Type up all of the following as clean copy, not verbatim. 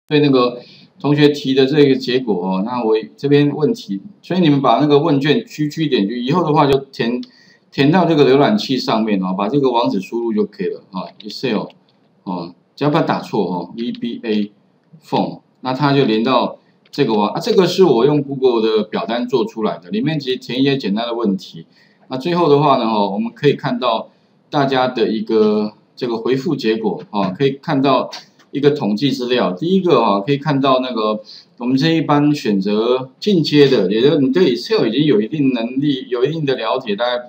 对那个同学提的这个结果哦，那我这边问题，所以你们把那个问卷区点去，以后的话就填到这个浏览器上面哦，把这个网址输入就可以了啊 ，Excel 哦，只要不要打错哦 ，VBA Form， 那它就连到这个网啊，这个是我用 Google 的表单做出来的，里面其实填一些简单的问题。那最后的话呢，哦，我们可以看到大家的一个这个回复结果啊，可以看到一个统计资料。第一个啊，可以看到那个我们这一班选择进阶的，也就是你对 Excel 已经有一定能力、有一定的了解，大概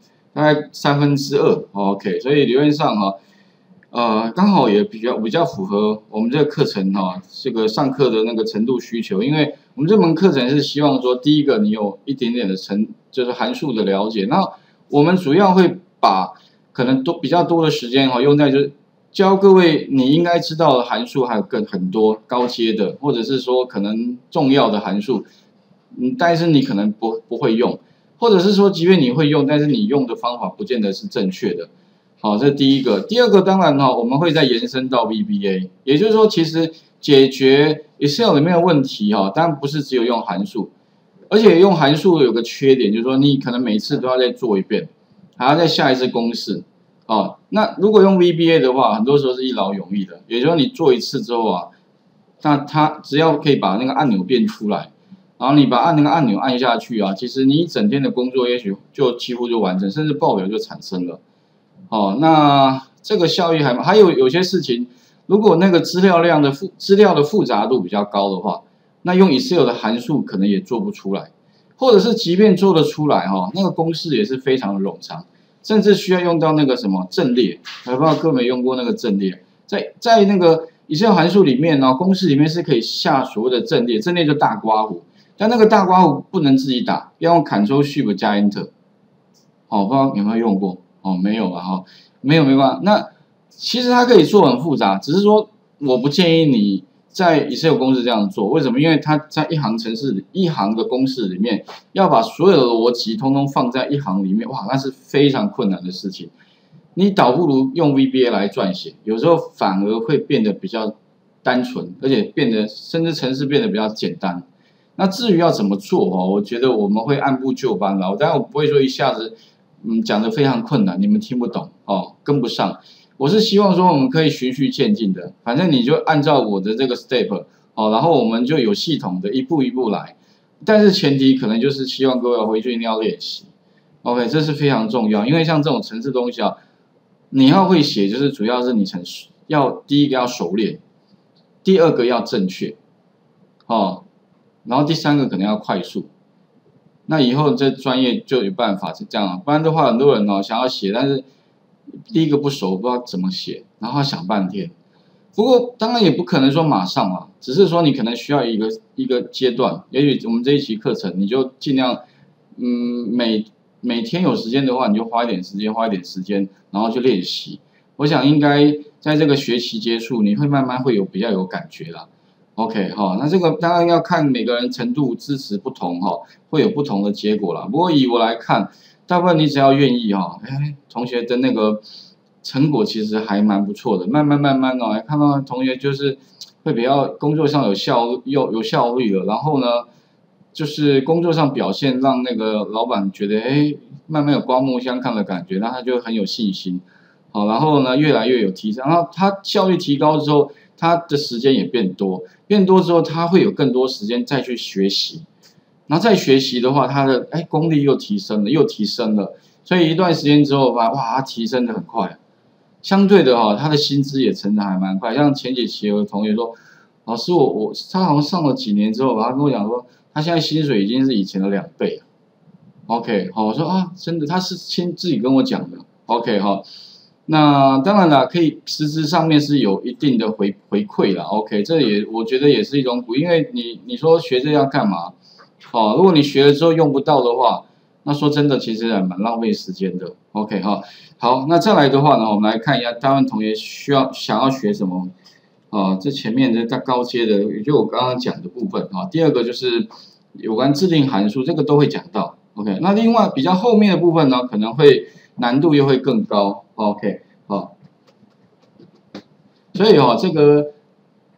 2/3 ，OK。所以理论上哈，刚好也比较符合我们这个课程哈，这个上课的那个程度需求，因为我们这门课程是希望说，第一个你有一点点的就是函数的了解，那我们主要会把可能比较多的时间哈用在就是教各位你应该知道的函数，还有很多高阶的，或者是说可能重要的函数，但是你可能不会用，或者是说即便你会用，但是你用的方法不见得是正确的。好，这是第一个。第二个，当然哈，我们会再延伸到 VBA， 也就是说，其实解决 Excel 里面的问题哈，当然不是只有用函数，而且用函数有个缺点，就是说你可能每次都要再做一遍，还要再下一次公式。哦，那如果用 VBA 的话，很多时候是一劳永逸的，也就是说你做一次之后啊，那它只要可以把那个按钮变出来，然后你把那个按钮按下去啊，其实你一整天的工作也许就几乎就完成，甚至报表就产生了。哦，那这个效益还有些事情，如果那个资料的复杂度比较高的话，那用 Excel 的函数可能也做不出来，或者是即便做得出来哈，那个公式也是非常的冗长，甚至需要用到那个什么阵列，我不知道各位有没有用过那个阵列，在那个 Excel 函数里面呢，公式里面是可以下所谓的阵列，阵列就大括弧，但那个大括弧不能自己打，要用 Ctrl+Shift 加 Enter， 哦，不知道有没有用过。哦，没有吧？哈，没关系。那其实它可以做很复杂，只是说我不建议你在 Excel 公式这样做。为什么？因为它在一行的公式里面，要把所有的逻辑通通放在一行里面，哇，那是非常困难的事情。你倒不如用 VBA 来撰写，有时候反而会变得比较单纯，而且甚至程式变得比较简单。那至于要怎么做哦，我觉得我们会按部就班啦，当然我不会说一下子。讲的非常困难，你们听不懂哦，跟不上。我是希望说我们可以循序渐进的，反正你就按照我的这个 step 哦，然后我们就有系统的一步一步来。但是前提可能就是希望各位回去一定要练习 ，OK， 这是非常重要，因为像这种程式东西啊，你要会写，就是主要是你第一个要熟练，第二个要正确，哦，然后第三个可能要快速。那以后这专业就有办法是这样，不然的话，很多人哦想要写，但是第一个不熟，不知道怎么写，然后想半天。不过当然也不可能说马上嘛，只是说你可能需要一个阶段。也许我们这一期课程，你就尽量，每天有时间的话，你就花一点时间，然后去练习。我想应该在这个学期结束，你会慢慢比较有感觉啦。OK 哈，那这个当然要看每个人程度支持不同哈，会有不同的结果啦。不过以我来看，大部分你只要愿意哈，同学的那个成果其实还蛮不错的。慢慢哦，看到同学就是会比较工作上有效率了，然后呢，就是工作上表现让那个老板觉得慢慢有刮目相看的感觉，那他就很有信心。好，然后呢越来越有提升，然后他效率提高之后。他的时间也变多之后，他会有更多时间再去学习，然后再学习的话，他的功力又提升了，所以一段时间之后，哇，他提升的很快，相对的他的薪资也成长还蛮快。像前几期有同学说，老师他好像上了几年之后，他跟我讲说，他现在薪水已经是以前的2倍了。OK， 好，我说啊，真的，他是自己跟我讲的。OK， 好。那当然啦，可以实质上面是有一定的回馈啦 OK， 我觉得也是一种鼓励，因为你说学这要干嘛？哦，如果你学了之后用不到的话，那说真的其实还蛮浪费时间的。OK 哈，好，那再来的话呢，我们来看一下大部分同学想要学什么啊？这前面的高阶的，也就我刚刚讲的部分啊。第二个就是有关制定函数，这个都会讲到。OK， 那另外比较后面的部分呢，可能会难度又会更高。OK， 好，所以这个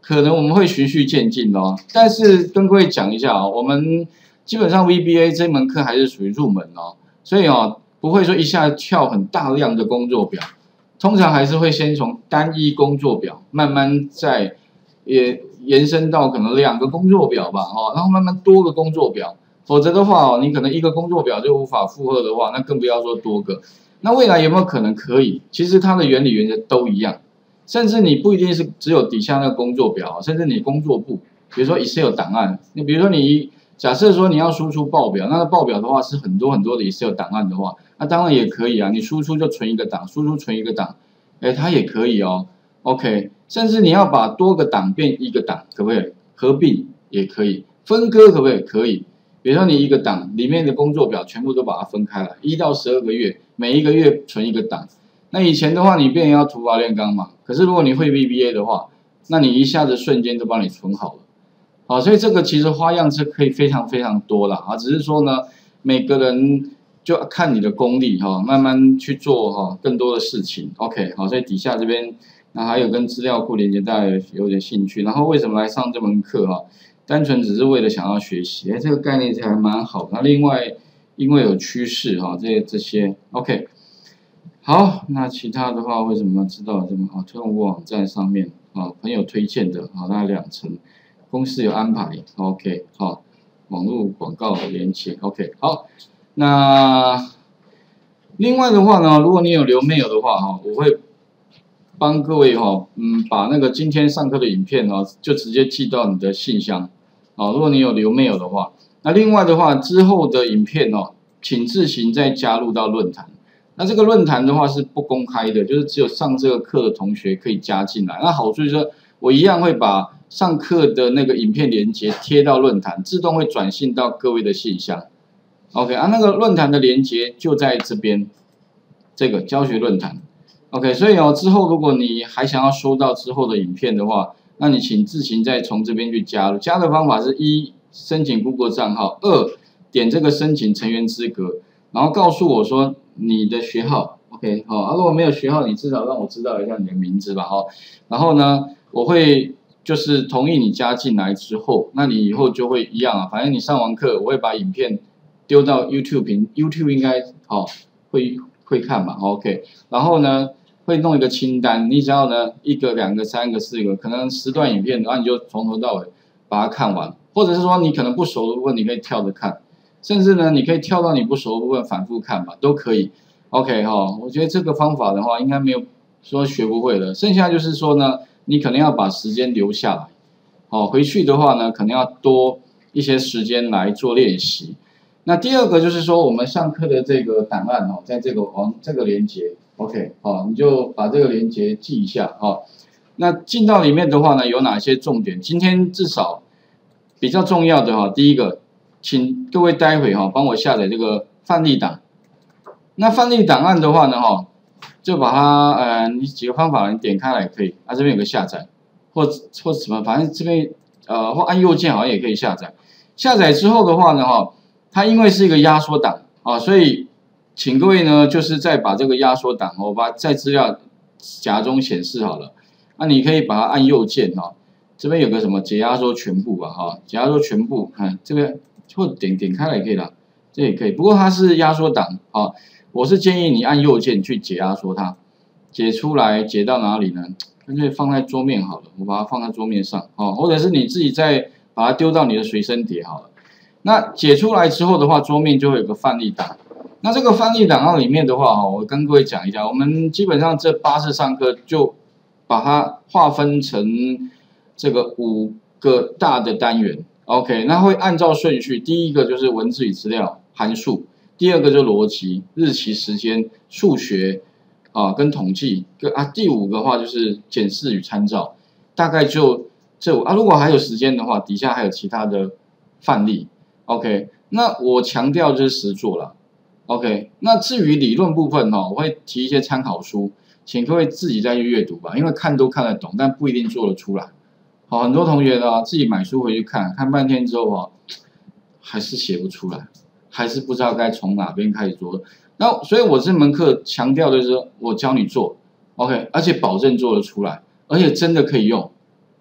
可能我们会循序渐进哦。但是跟各位讲一下哦，我们基本上 VBA 这门课还是属于入门哦，所以哦不会说一下跳很大量的工作表，通常还是会先从单一工作表慢慢再延伸到可能2个工作表吧哦，然后慢慢多个工作表。否则的话哦，你可能1个工作表就无法负荷的话，那更不要说多个。那未来有没有可能可以？其实它的原理原则都一样，甚至你不一定是只有底下那个工作表，甚至你工作簿，比如说 Excel 档案，你比如说你假设说你要输出报表，那个报表的话是很多很多的 Excel 档案的话，那当然也可以啊，你输出就存一个档，输出存一个档，它也可以哦。OK， 甚至你要把多个档变一个档，可不可以？合并也可以，分割可不可以？可以。比如说你一个档里面的工作表全部都把它分开来，1到12个月，每一个月存一个档。那以前的话，你变要土法炼钢嘛。可是如果你会 VBA 的话，那你一下子瞬间就帮你存好了。好，所以这个其实花样是可以非常非常多啦啊，只是说呢，每个人就看你的功力哈，慢慢去做哈更多的事情。OK， 好，所以底下这边那还有跟资料库连接，大家有点兴趣。然后为什么来上这门课哈？单纯只是为了想要学习，这个概念还蛮好的。那另外，因为有趋势哈，这些 OK， 好，那其他的话为什么要知道这么好？推广网站上面啊，朋友推荐的，好，大概2层，公司有安排 ，OK， 好，网络广告的连接 ，OK， 好，那另外的话呢，如果你有留 mail 的话哈，我会帮各位哈，把那个今天上课的影片哈，就直接寄到你的信箱。啊，如果你有留 mail 的话，那另外的话，之后的影片哦，请自行再加入到论坛。那这个论坛的话是不公开的，就是只有上这个课的同学可以加进来。那好处就是说我一样会把上课的那个影片连接贴到论坛，自动会转信到各位的信箱。OK 啊，那个论坛的连接就在这边，这个教学论坛。OK， 所以哦，之后如果你还想要收到之后的影片的话，那你请自行再从这边去加入。加的方法是1申请 Google 账号，2点这个申请成员资格，然后告诉我说你的学号 ，OK， 好、如果没有学号，你至少让我知道一下你的名字吧，然后呢，我会就是同意你加进来之后，那你以后就会一样啊，反正你上完课，我会把影片丢到 YouTube 应该会看嘛 ，OK， 然后呢。会弄一个清单，你只要呢1个、2个、3个、4个，可能10段影片，然后你就从头到尾把它看完，或者是说你可能不熟的部分，你可以跳着看，甚至呢你可以跳到你不熟的部分反复看吧，都可以。OK 哈，我觉得这个方法的话，应该没有说学不会的，剩下就是说呢，你可能要把时间留下来，回去的话呢，可能要多一些时间来做练习。那第二个就是说，我们上课的这个档案哦，在这个连接。OK， 好，你就把这个连结记一下哈。那进到里面的话呢，有哪些重点？今天至少比较重要的哈，第一个，请各位待会哈帮我下载这个范例档。那范例档案的话呢哈，就把它你几个方法你点开来也可以，这边有个下载，或什么，反正这边或按右键好像也可以下载。下载之后的话呢哈，它因为是一个压缩档啊，所以请各位呢，就是再把这个压缩档，我把在资料夹中显示好了。那你可以把它按右键哈，这边有个什么解压缩全部吧哈，解压缩全部，这边或点开来也可以啦，这也可以。不过它是压缩档啊，我是建议你按右键去解压缩它，解出来解到哪里呢？干脆放在桌面好了，我把它放在桌面上啊，或者是你自己再把它丢到你的随身碟好了。那解出来之后的话，桌面就会有个范例档。那这个范例档案里面的话，我跟各位讲一下，我们基本上这8次上课就把它划分成这个5个大的单元 ，OK， 那会按照顺序，第一个就是文字与资料函数，第二个就是逻辑、日期、时间、数学跟统计，第5个的话就是检视与参照，大概就这5如果还有时间的话，底下还有其他的范例 ，OK， 那我强调就是实作了。OK， 那至于理论部分我会提一些参考书，请各位自己再去阅读吧，因为看都看得懂，但不一定做得出来。很多同学呢自己买书回去看半天之后还是写不出来，还是不知道该从哪边开始做。那所以我这门课强调的就是我教你做 ，OK， 而且保证做得出来，而且真的可以用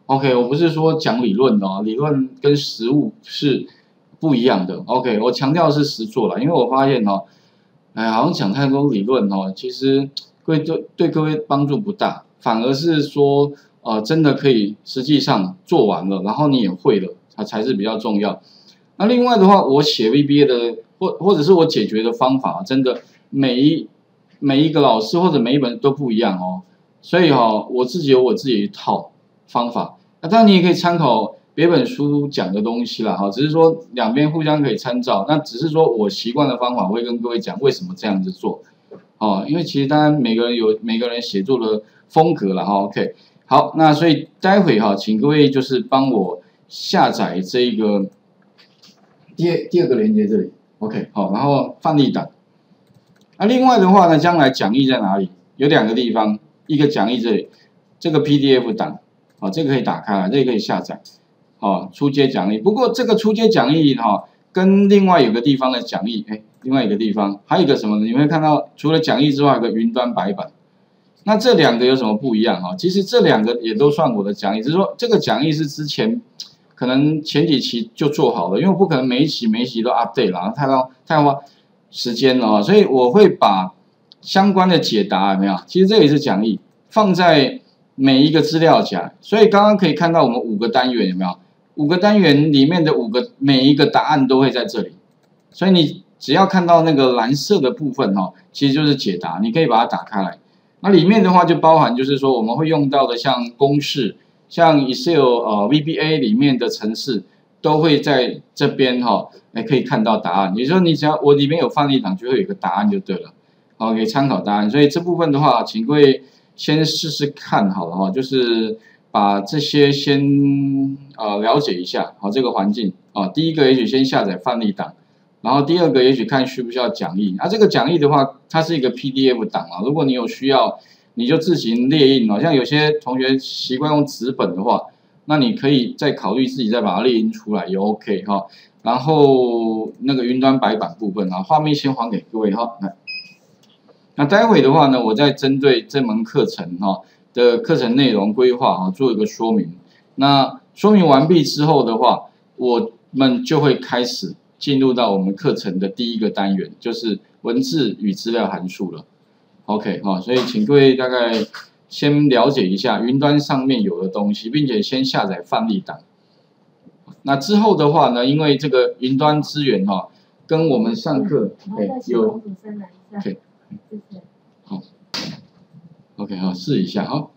OK， 我不是说讲理论哦，理论跟实务是不一样的。OK， 我强调的是实作啦，因为我发现哦，哎，好像讲太多理论哦，其实对各位帮助不大，反而是说真的可以实际上做完了，然后你也会了，它才是比较重要。那另外的话，我写 VBA 的或者是我解决的方法，真的每一个老师或者每一本都不一样哦，所以我自己有我自己一套方法。那当然你也可以参考别本书讲的东西啦，只是说两边互相可以参照。那只是说我习惯的方法，我会跟各位讲为什么这样子做，因为其实当然每个人有每个人写作的风格啦，OK， 好，那所以待会请各位就是帮我下载这一个第二个连接这里 ，OK， 好，然后范例档。那另外的话呢，将来讲义在哪里？有两个地方，一个讲义这里，这个 PDF 档。这个可以打开来，这个可以下载，初阶讲义。不过这个初阶讲义跟另外有个地方的讲义，另外一个地方还有一个什么呢？你会看到除了讲义之外，有个云端白板。那这两个有什么不一样其实这两个也都算我的讲义，只是说这个讲义是之前可能前几期就做好了，因为我不可能每一期都 update 啦，太花时间了所以我会把相关的解答有没有？其实这也是讲义，放在每一个资料夹，所以刚刚可以看到我们5个单元有没有？5个单元里面的每一个答案都会在这里，所以你只要看到那个蓝色的部分其实就是解答，你可以把它打开来。那里面的话就包含就是说我们会用到的像公式，像 Excel VBA 里面的程式都会在这边可以看到答案。也就是说你只要我里面有范例档，就会有一个答案就对了，可以参考答案。所以这部分的话，请各位先试试看好了就是把这些先了解一下这个环境第一个也许先下载范例档，然后第二个也许看需不需要讲义。这个讲义的话，它是一个 PDF 档如果你有需要，你就自行列印像有些同学习惯用纸本的话，那你可以再考虑自己再把它列印出来也 OK 然后那个云端白板部分画面先还给各位来。那待会的话呢，我再针对这门课程的课程内容规划做一个说明。那说明完毕之后的话，我们就会开始进入到我们课程的第一个单元，就是文字与资料函数了。OK 所以请各位大概先了解一下云端上面有的东西，并且先下载范例档。那之后的话呢，因为这个云端资源跟我们上课有 OK。好 ，OK 试一下